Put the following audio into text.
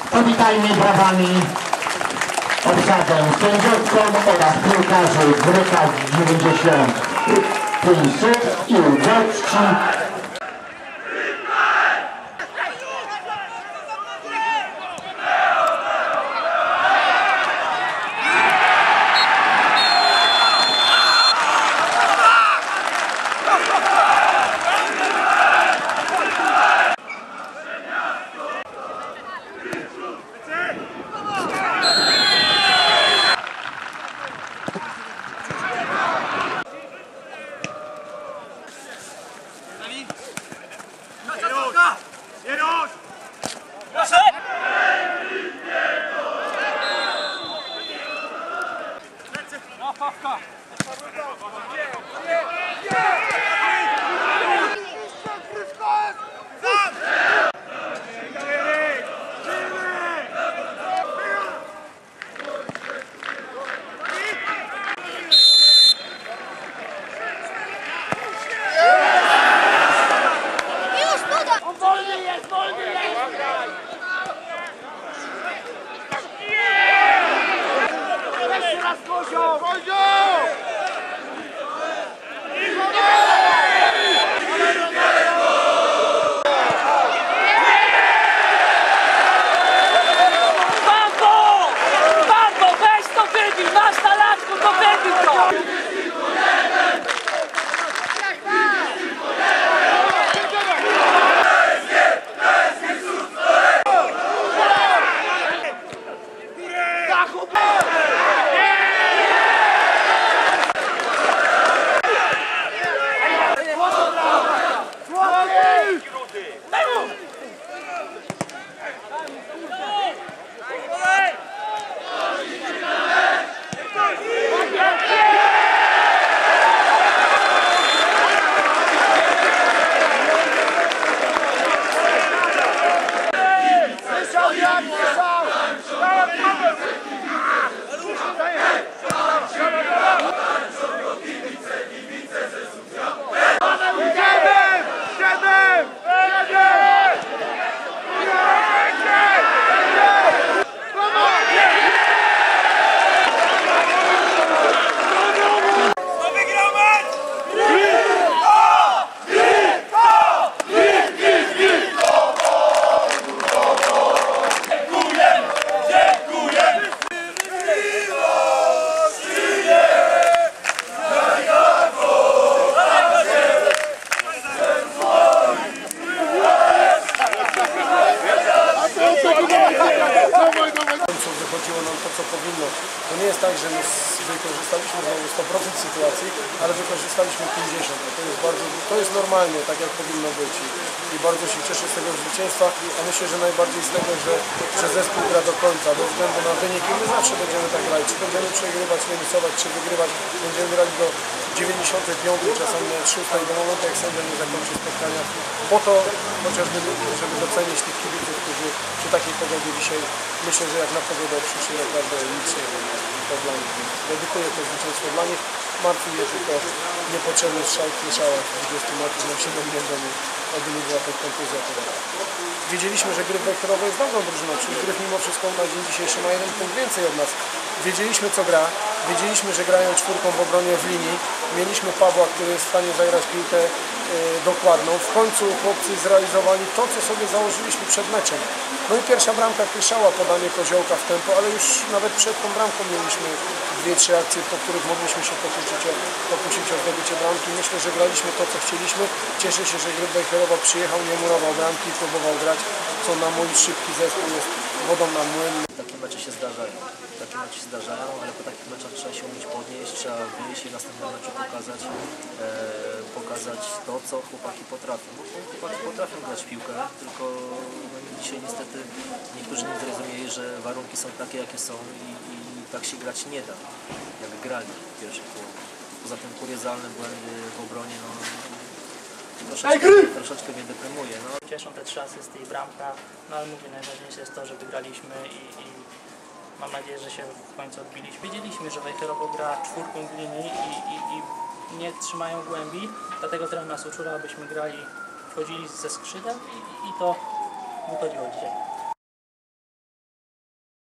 Powitajmy brawami obsadę sędziowską oraz piłkarzy Gryka 95 i uchodźci. Wychodziło nam to, co powinno. To nie jest tak, że my wykorzystaliśmy znowu 100% sytuacji, ale wykorzystaliśmy 50%. To jest normalnie, tak jak powinno być. I bardzo się cieszę z tego zwycięstwa, a myślę, że najbardziej z tego, że zespół gra do końca, bez względu na wyniki. My zawsze będziemy tak grać, czy będziemy przegrywać, remisować, czy wygrywać. Będziemy grali do 95, czasami na 6, do momentu, jak sędzia nie zakończy spotkania. Po to chociażby, żeby docenić tych kibiców, którzy przy takiej pogodzie dzisiaj, myślę, że jak na pogodę przyszli naprawdę licznie to dla nich. Dedykuję to zwycięstwo dla nich. Martwi mnie tylko niepotrzebny strzał Kryszała w 20 metrów na 7 nie odbyła tę kontuzję. Wiedzieliśmy, że Gryf Wejherowo jest dobrą drużyną, czyli Gryf mimo wszystko na dzień dzisiejszy ma 1 punkt więcej od nas. Wiedzieliśmy, co gra, wiedzieliśmy, że grają czwórką w obronie w linii. Mieliśmy Pawła, który jest w stanie zagrać piłkę dokładną. W końcu chłopcy zrealizowali to, co sobie założyliśmy przed meczem. No i pierwsza bramka Kryszała, podanie Koziołka w tempo, ale już nawet przed tą bramką mieliśmy 2-3 akcje, po których mogliśmy się pokusić o zdobycie bramki. Myślę, że graliśmy to, co chcieliśmy. Cieszę się, że Gryf Wejherowo przyjechał, nie murował bramki, próbował grać, co na mój szybki zespół jest wodą na młyn. Takie mecze się zdarzają. Ale po takich meczach trzeba się umieć podnieść, trzeba wyjść i w następnym meczu pokazać to, co chłopaki potrafią. Bo chłopaki potrafią grać w piłkę, tylko dzisiaj niestety niektórzy nie zrozumieli, że warunki są takie, jakie są i tak się grać nie da, jak grali w pierwszej połowie. Poza tym kuriozalne błędy w obronie, no, troszeczkę mnie deprymuje. No. Cieszą te 3 asysty i bramka, no ale mówię, najważniejsze jest to, że wygraliśmy i mam nadzieję, że się w końcu odbiliśmy. Wiedzieliśmy, że Wejherowo gra czwórką w linii i nie trzymają głębi, dlatego trener nas uczula, abyśmy grali, wchodzili ze skrzydeł i to wychodziło dzisiaj.